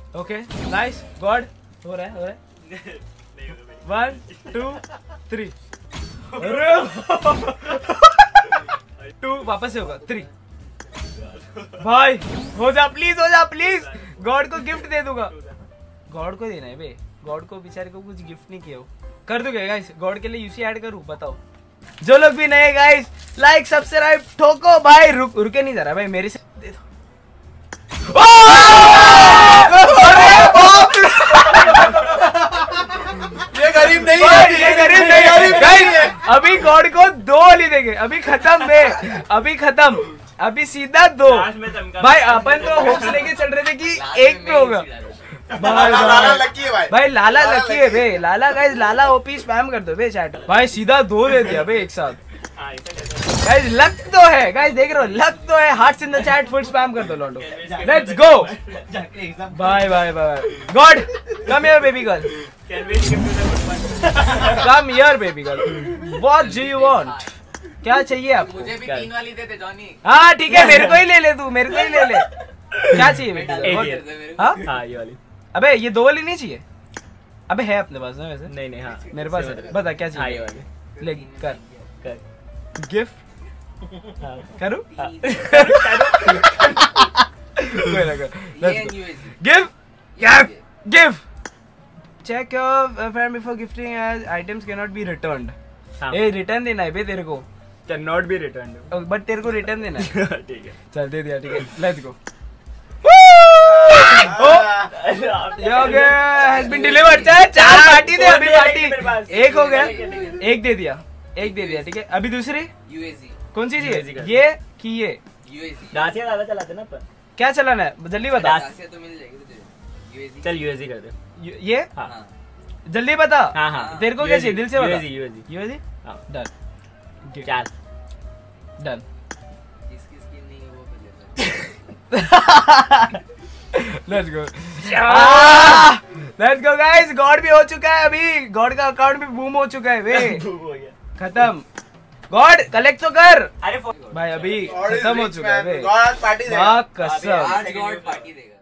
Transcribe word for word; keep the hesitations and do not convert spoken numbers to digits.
Okay nice God हो रहा है हो रहा है वन टू थ्री टू वापस से होगा थ्री भाई हो जा प्लीज हो जा प्लीज गॉड को गिफ्ट दे दूंगा गॉड को देना है बे गॉड को बेचारे को कुछ गिफ्ट नहीं किया हो कर दोगे गाइस गॉड के लिए यूसी ऐड करूं बताओ जो लोग भी नए गाइस लाइक सब्सक्राइब ठोको भाई रुक रुके नहीं जा रहा भाई मेरे से दे दो ये गरीब नहीं है ये गरीब नहीं है गाइस अभी गॉड को दो वाली देंगे अभी खत्म बे अभी खत्म अभी सीधा दो भाई अपन तो होप्स लेके चल रहे थे कि एक पे होगा भाई लाला लकी है भाई भाई लाला लकी है बे Lala guys Lala OP spam कर दो बे चैट भाई सीधा दो दे दिया बे एक साथ गाइस लक तो है गाइस देख रहे हो लक तो है hearts in the chat full spam कर दो लॉन्डो let's go bye bye bye God come here baby girl come here baby girl what do you want क्या चाहिए आपको मुझे भी तीन वाली दे दे जॉनी हाँ ठीक है मेरे को ही ले ले तू मेरे को ही ले ले क्या चाहिए बेबी हाँ हाँ ये वाली अबे ये दो वाली नहीं चाहिए अबे है अपने पास ना वैसे नहीं नहीं हाँ मेरे पास है बता क्या चाहिए हाँ ये वाली ले कर कर गिफ्ट हाँ करूं हाँ। कोई ना कर गिव यार give check your friend before gifting as items can not be returned हाँ। ए रिटर्न देना है बे तेरे को can not be return but तेरे को रिटर्न देना है ठीक है चल दे दिया ठीक है लेट्स गो ये हो गया हैज बीन डिलीवर्ड चार चार पार्टी दे अभी पार्टी एक हो गया एक दे दिया एक दे दिया ठीक है अभी दूसरी यूएसजी कौन सी यूएसजी चाहिए कर। ये कि ये यूएसजी दासिया ज्यादा चलाते ना अपन क्या चलाना है जल्दी बता दासिया तो मिल जाएगी तुझे यूएसजी चल यूएसजी कर दे ये- ये हाँ हाँ जल्दी बता हाँ हाँ तेरे को क्या चाहिए दिल से बता यूएसजी यूएसजी यूएसजी हाँ डन चार डन जिसकी स्किन नहीं है वो कर लेता let's go let's go guys God भी हो चुका है अभी गॉड का अकाउंट भी बूम हो चुका है वे हो गया खत्म गॉड कलेक्ट तो कर अरे भाई अभी खत्म हो चुका है वे गॉड पार्टी देगा वाह कसम आज गॉड पार्टी देगा